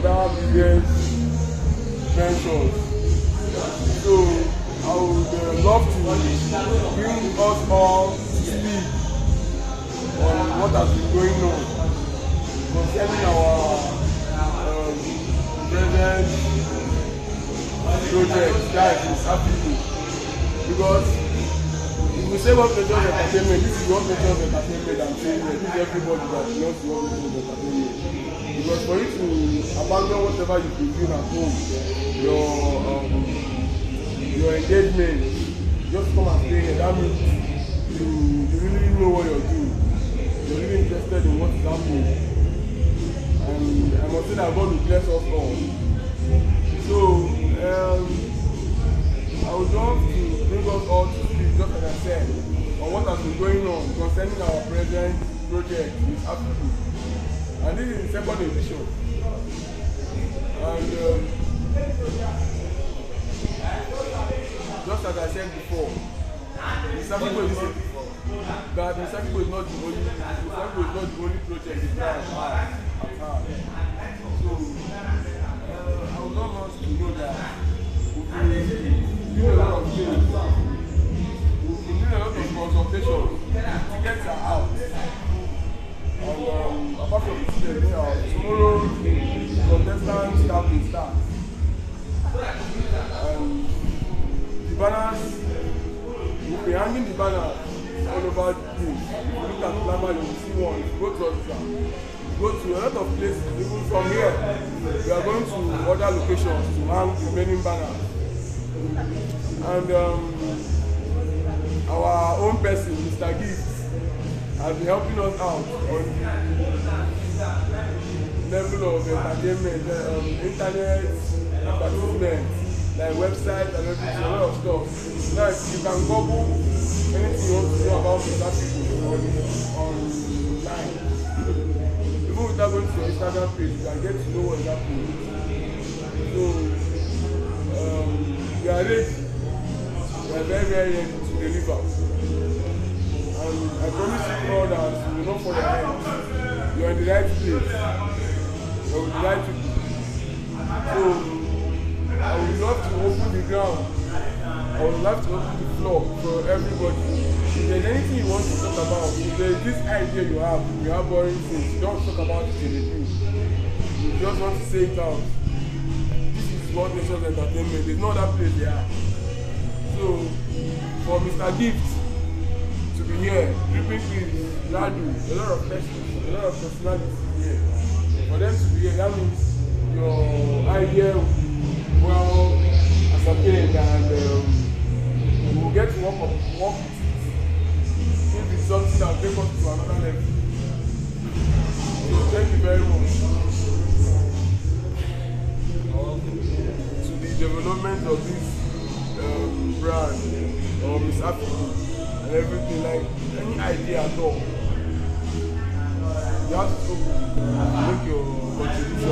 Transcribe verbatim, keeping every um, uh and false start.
other business ventures. So I would uh, love to bring us all to speak on what has been going on concerning our um, present project, that is MISS-AFIKPO. Because if we say what Nature's Entertainment, this is what Nature's Entertainment I'm saying here. This is everybody that belongs to what Nature's Entertainment. Because for you to abandon whatever you've been doing at home, your um, your engagement, just come and stay here, that means you, you really know what you're doing. You're really interested in what is happening. And I must say that God will bless us all. So, um, I would love to bring us all to speak, just as I said, on what has been going on concerning our present project with MISS-AFIKPO. And this is the second edition. And um, just as I said before, MISS-AFIKPO is that MISS-AFIKPO is not the only MISS-AFIKPO is not the only project that has had. So uh, I would love us to know that we've been doing a lot of things. We've been doing a lot of consultations. Tickets are out. And um, apart from the tickets, uh, tomorrow contestants start will start. And the banners, we'll be hanging the banners all over the place. If you look at Glamour, you will see one. If you go to Oxford, go to a lot of places, even from here. We are going to other locations to hang the remaining banners. And um, our own person, Mister Gift, has been helping us out on the level of entertainment, um, internet, advertisement, like website and everything, a lot of stuff. Now, you can Google anything you want to know about MISS-AFIKPO on online. Even without going to your Instagram page, you can get to know what's happening. So, um, we are ready. We are very, very ready to deliver. And I promise you all that you will not fall behind. You are in the right place. You are with the right people. So, I would love to open the ground. I would love to open the floor for everybody. If there's anything you want to talk about, if there's this idea you have, you have boring things, don't talk about it in the news. You just want to say it out. This is what Nature's Entertainment. There's no other place they are. So, for Mister Gift to be here, dripping with Radu, a lot of persons, a lot of personalities here. For them to be here, that means your idea will be well ascertained, and um, we will get to work, up, work with it. If it's something that will take us to another level. So thank you very much to the development of this um, brand or MISS-AFIKPO and everything, like any idea at all. You have to make your contribution.